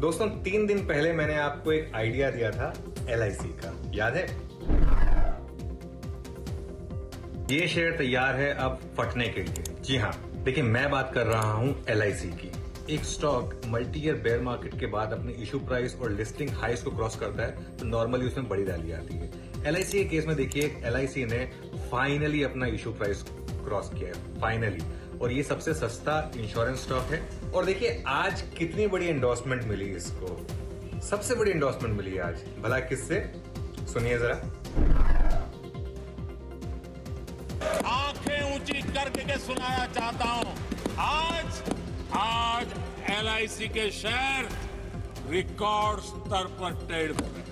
दोस्तों 3 दिन पहले मैंने आपको एक आइडिया दिया था LIC का, याद है? ये शेयर तैयार है अब फटने के लिए। जी हाँ, देखिए मैं बात कर रहा हूं LIC की। एक stock multi year bear market के बाद अपने इशू प्राइस और लिस्टिंग हाइस को क्रॉस करता है तो नॉर्मली उसमें बड़ी रैली आती है। LIC के केस में देखिए LIC ने फाइनली अपना इशू प्राइस क्रॉस किया है, फाइनली। और ये सबसे सस्ता इंश्योरेंस स्टॉक है। और देखिए आज कितनी बड़ी एंडोर्समेंट मिली इसको, सबसे बड़ी एंडोर्समेंट मिली आज। भला किससे? सुनिए जरा। आंखें ऊंची करके सुनाया चाहता हूं, आज LIC के शेयर रिकॉर्ड स्तर पर ट्रेड हो रहे हैं।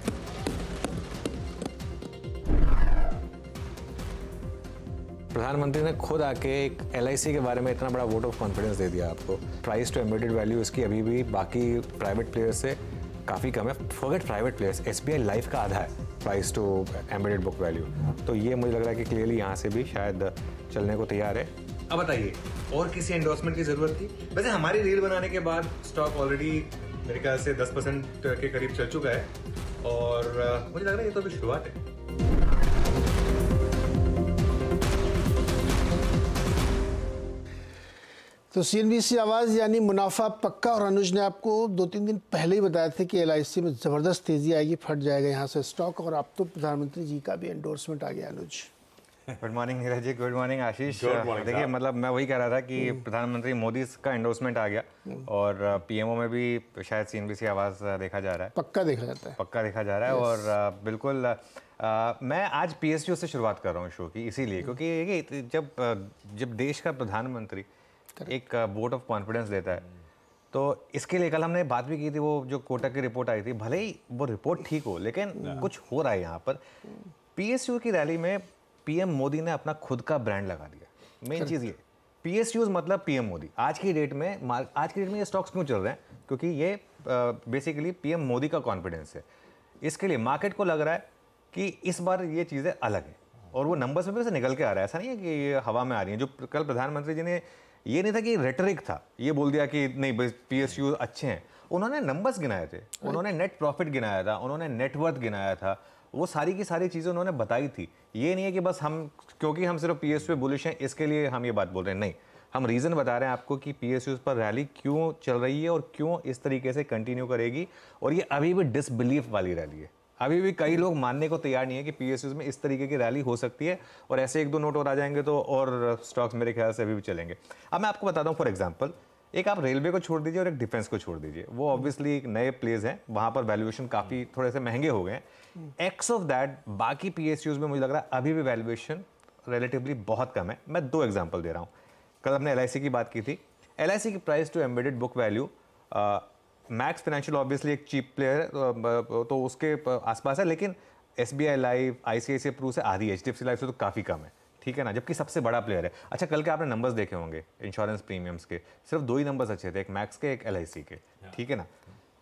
प्रधानमंत्री ने खुद आके एक LIC के बारे में इतना बड़ा वोट ऑफ कॉन्फिडेंस दे दिया आपको। प्राइस टू एम्बेडेड वैल्यू इसकी अभी भी बाकी प्राइवेट प्लेयर्स से काफ़ी कम है। Forget private players, SBI life का आधा है price to embedded book value. तो ये मुझे लग रहा है कि क्लियरली यहाँ से भी शायद चलने को तैयार है। अब बताइए और किसी एंडोर्समेंट की जरूरत थी? वैसे हमारी रील बनाने के बाद स्टॉक ऑलरेडी मेरे ख्याल से 10% के करीब चल चुका है और मुझे लग रहा है ये तो अभी शुरुआत है। तो CNBC आवाज़ यानी मुनाफा पक्का। और अनुज ने आपको 2-3 दिन पहले ही बताया था कि LIC में ज़बरदस्त तेज़ी आएगी, फट जाएगा यहाँ से स्टॉक। और अब तो प्रधानमंत्री जी का भी एंडोर्समेंट आ गया। Anuj, good morning Neeraj ji, good morning Ashish. देखिए मतलब मैं वही कह रहा था कि प्रधानमंत्री मोदी का एंडोर्समेंट आ गया और PMO में भी शायद CNBC आवाज़ देखा जा रहा है, पक्का देखा जाता है, पक्का देखा जा रहा है। और बिल्कुल मैं आज PSU से शुरुआत कर रहा हूँ शो की, इसीलिए क्योंकि जब देश का प्रधानमंत्री एक वोट ऑफ कॉन्फिडेंस देता है तो इसके लिए कल हमने बात भी की थी। वो जो कोटक की रिपोर्ट आई थी, भले ही वो रिपोर्ट ठीक हो लेकिन कुछ हो रहा है यहाँ पर। PSU की रैली में PM मोदी ने अपना खुद का ब्रांड लगा दिया। मेन चीज़ ये, PSUs मतलब PM मोदी। आज की डेट में ये स्टॉक्स क्यों चल रहे हैं? क्योंकि ये बेसिकली PM मोदी का कॉन्फिडेंस है। इसके लिए मार्केट को लग रहा है कि इस बार ये चीज़ें अलग है और वो नंबर्स में भी वैसे निकल के आ रहा है। ऐसा नहीं है कि ये हवा में आ रही है। जो कल प्रधानमंत्री जी ने, ये नहीं था कि रेटरिक था, ये बोल दिया कि नहीं PSU अच्छे हैं। उन्होंने नंबर्स गिनाए थे, उन्होंने नेट प्रॉफिट गिनाया था, उन्होंने नेटवर्थ गिनाया था, वो सारी की सारी चीज़ें उन्होंने बताई थी। ये नहीं है कि बस क्योंकि हम सिर्फ PSU पे बुलिश हैं इसके लिए हम ये बात बोल रहे हैं, नहीं। हम रीज़न बता रहे हैं आपको कि PSUs पर रैली क्यों चल रही है और क्यों इस तरीके से कंटिन्यू करेगी। और ये अभी भी डिसबिलीफ वाली रैली है। अभी भी कई लोग मानने को तैयार नहीं है कि PSUs में इस तरीके की रैली हो सकती है। और ऐसे 1-2 नोट और आ जाएंगे तो और स्टॉक्स मेरे ख्याल से अभी भी चलेंगे। अब मैं आपको बताता हूँ, फॉर एग्जांपल एक आप रेलवे को छोड़ दीजिए और एक डिफेंस को छोड़ दीजिए, वो ऑब्वियसली एक नए प्लेस हैं, वहाँ पर वैल्यूएशन काफ़ी थोड़े से महंगे हो गए हैं। एक्स ऑफ दैट बाकी PSUs में मुझे लग रहा है अभी भी वैल्यूएशन रिलेटिवली बहुत कम है। मैं 2 एग्जाम्पल दे रहा हूँ। कल हमने LIC की बात की थी। LIC की price to embedded book value, Max Financial obviously एक चीप प्लेयर है तो उसके आसपास है, लेकिन SBI लाइफ, ICICI प्रू से आधी, HDFC लाइफ से तो काफ़ी कम है, ठीक है ना, जबकि सबसे बड़ा प्लेयर है। अच्छा, कल के आपने नंबर्स देखे होंगे इंश्योरेंस प्रीमियम्स के, सिर्फ 2 ही नंबर्स अच्छे थे, एक मैक्स के, एक LIC के, ठीक है ना।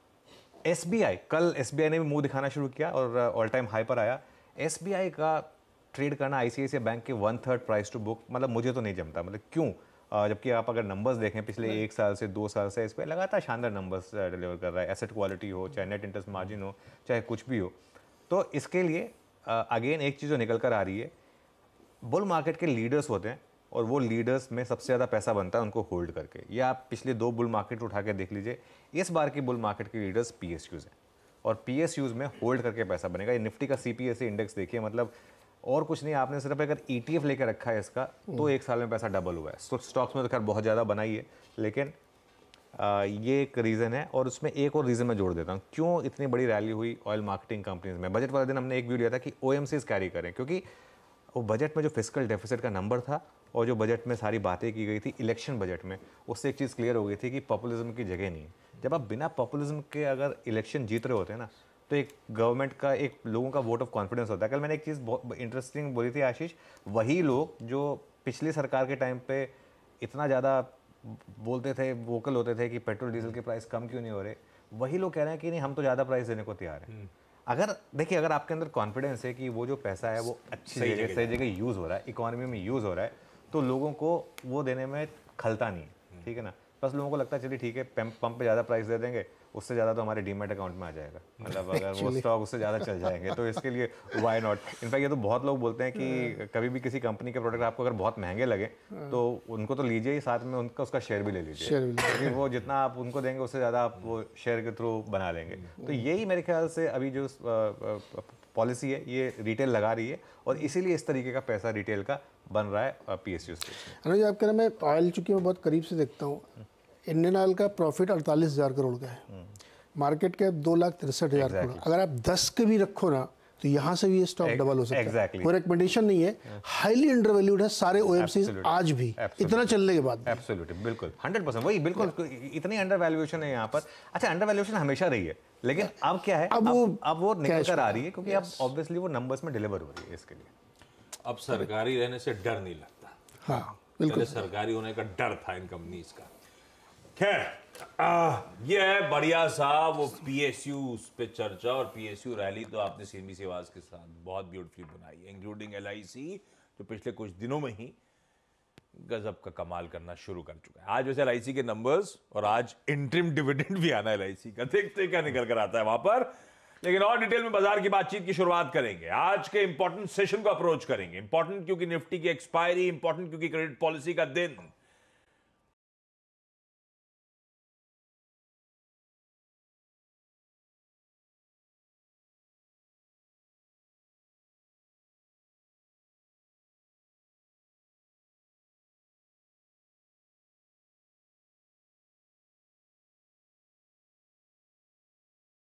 कल SBI ने भी मुंह दिखाना शुरू किया और ऑल टाइम हाई पर आया। SBI का ट्रेड करना ICICI बैंक के 1/3 प्राइस टू बुक, मतलब मुझे तो नहीं जमता। मतलब क्यों? जबकि आप अगर नंबर्स देखें पिछले 1 साल से 2 साल से SBI लगातार शानदार नंबर्स डिलीवर कर रहा है। एसेट क्वालिटी हो, चाहे नेट इंटरेस्ट मार्जिन हो, चाहे कुछ भी हो। तो इसके लिए अगेन एक चीज़ जो निकल कर आ रही है, बुल मार्केट के लीडर्स होते हैं और वो लीडर्स में सबसे ज़्यादा पैसा बनता है उनको होल्ड करके। ये आप पिछले 2 बुल मार्केट उठा के देख लीजिए। इस बार की बुल मार्केट के लीडर्स PSUs हैं और PSUs में होल्ड करके पैसा बनेगा। ये निफ्टी का CPSE इंडेक्स देखिए, मतलब और कुछ नहीं, आपने सिर्फ अगर ETF लेकर रखा है इसका तो 1 साल में पैसा डबल हुआ है। स्टॉक्स में तो खैर बहुत ज़्यादा बनाई है, लेकिन ये एक रीज़न है। और उसमें एक और रीज़न मैं जोड़ देता हूँ क्यों इतनी बड़ी रैली हुई ऑयल मार्केटिंग कंपनीज में। बजट वाले दिन हमने एक वीडियो दिया था कि OMCs कैरी करें, क्योंकि वो बजट में जो फिस्कल डेफिसिट का नंबर था और जो बजट में सारी बातें की गई थी इलेक्शन बजट में, उससे एक चीज़ क्लियर हो गई थी कि पॉपुलिज्म की जगह नहीं है। जब आप बिना पॉपुलिज्म के अगर इलेक्शन जीत रहे होते हैं ना, तो एक गवर्नमेंट का, एक लोगों का वोट ऑफ कॉन्फिडेंस होता है। कल मैंने एक चीज़ बहुत इंटरेस्टिंग बोली थी आशीष, वही लोग जो पिछली सरकार के टाइम पे इतना ज़्यादा बोलते थे, वोकल होते थे कि पेट्रोल डीजल के प्राइस कम क्यों नहीं हो रहे, वही लोग कह रहे हैं कि नहीं हम तो ज़्यादा प्राइस देने को तैयार हैं। अगर देखिए, अगर आपके अंदर कॉन्फिडेंस है कि वो जो पैसा है वो अच्छी जगह, सही जगह यूज़ हो रहा है, इकोनॉमी में यूज़ हो रहा है, तो लोगों को वो देने में खलता नहीं है, ठीक है ना। बस लोगों को लगता है चलिए ठीक है, पंप पे ज़्यादा प्राइस दे देंगे, उससे ज़्यादा तो हमारे डीमैट अकाउंट में आ जाएगा, मतलब अगर वो स्टॉक उससे ज़्यादा चल जाएंगे तो इसके लिए वाई नॉट। इनफैक्ट ये तो बहुत लोग बोलते हैं कि कभी भी किसी कंपनी के प्रोडक्ट आपको अगर बहुत महंगे लगे तो उनको तो लीजिए ही, साथ में उनका उसका शेयर भी ले लीजिए, क्योंकि वो जितना आप उनको देंगे उससे ज़्यादा आप वो शेयर के थ्रू बना लेंगे। तो यही मेरे ख्याल से अभी जो पॉलिसी है ये रिटेल लगा रही है, और इसीलिए इस तरीके का पैसा रिटेल का बन रहा है PSU से। अनुज, आप कह रहे हैं मैं ऑयल, चूंकि मैं बहुत करीब से देखता हूँ, इंडियन ऑयल का प्रॉफिट 48,000 करोड़ का है, मार्केट कैप 2,63,000 करोड़। अगर आप 10 के भी रखो ना तो यहाँ से भी ये स्टॉक डबल हो सकता है। कोई रिकमेंडेशन नहीं है, हाईली अंडरवैल्यूड है सारे OMCs आज भी, इतना चलने के बाद। एब्सोल्युटली, बिल्कुल 100% वही, बिल्कुल इतनी अंडर वैल्यूएशन है यहाँ पर। अच्छा, अंडर वैल्यूएशन हमेशा रही है, लेकिन अब क्या है, अब वो निकल कर आ रही है, क्योंकि अब ऑब्वियसली वो नंबर्स में डिलीवर हो रही है। इसके लिए अब सरकारी रहने से डर नहीं लगता। हाँ बिल्कुल, सरकारी होने का डर था इन कंपनीज का। खैर, ये है बढ़िया सा वो PSU पे चर्चा, और PSU रैली तो आपने सीमी आवाज के साथ बहुत ब्यूटीफुली बनाई है, इंक्लूडिंग LIC जो पिछले कुछ दिनों में ही गजब का कमाल करना शुरू कर चुका है। आज वैसे LIC के नंबर्स, और आज इंटरिम डिविडेंड भी आना LIC का, देखते क्या निकल कर आता है वहां पर। लेकिन और डिटेल में बाजार की बातचीत की शुरुआत करेंगे, आज के इंपॉर्टेंट सेशन को अप्रोच करेंगे। इंपॉर्टेंट क्योंकि निफ्टी की एक्सपायरी, इंपॉर्टेंट क्योंकि क्रेडिट पॉलिसी का दिन,